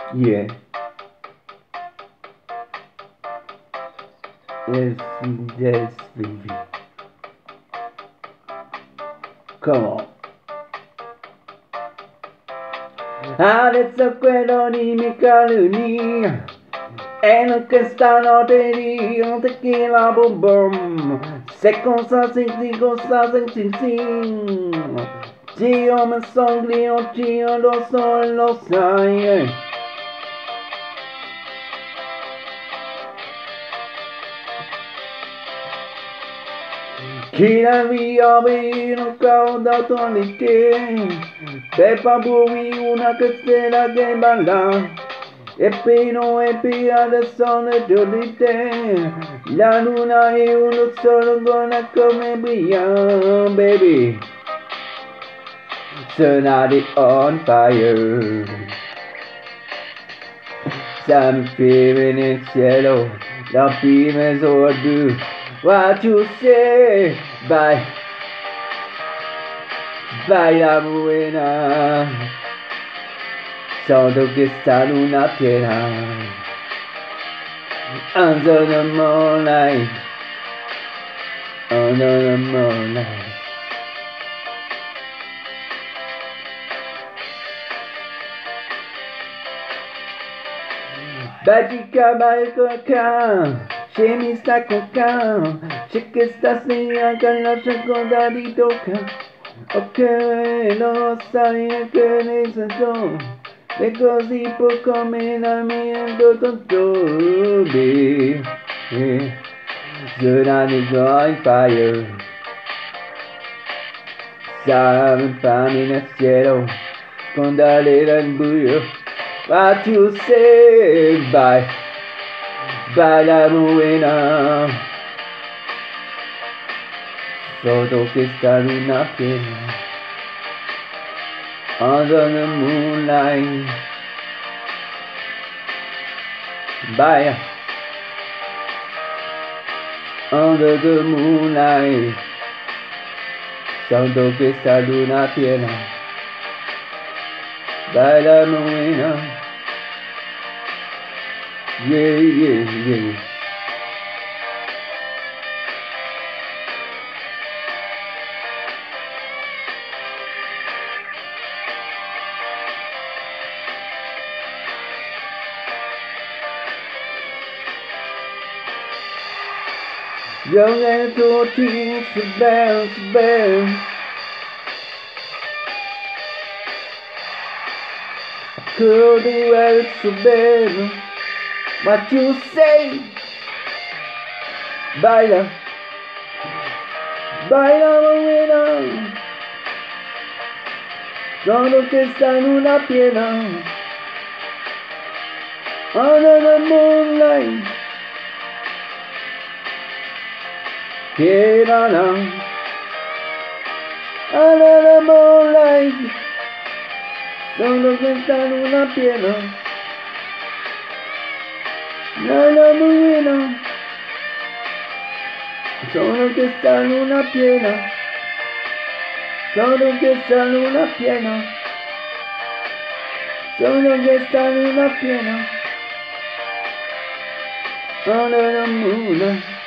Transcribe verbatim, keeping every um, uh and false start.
Yeah. Yes, yes, baby. Come on. Adesso quello di Michelini e non che stanotte di un tequila boom boom. Se cosa senti, cosa senti, sì. Dio mi songlio, Dio lo so e lo sai. eh. Chi la via vino cauda tonite, Peppa Bui una castella che balla, e Pino e Pia adesso ne giudite, la luna è uno solo gonna come brilla, baby, tonight on fire, siamo fermi nel cielo, la prima esordio. What you say? Bye, Bailla Morena, solo che sta luna piena, under the moonlight, under the moonlight. Batica balcoca, se mi sta coca, se che sta segna la seconda di tocca, ok, lo sai che ne so, e così può come la mia tutto, baby, tonight is on fire, siamo infami nel cielo, con dalle nel buio. What you say? Bye, Bailla Morena, sotto questa luna piena, under the moonlight. Bye, under the moonlight, sotto questa luna piena, Bailla Morena. Yeah, yeah, yeah. Young and tortured, so bad, so bad. Could do well, so bad. What you say? Baila, Bailla Morena, solo che sta in una piena, under the moonlight, che la la, under the moonlight, solo che sta in una piena, Bailla Morena, solo che sta in una piena, solo che sta in una piena, solo che sta in una piena, under the moonlight.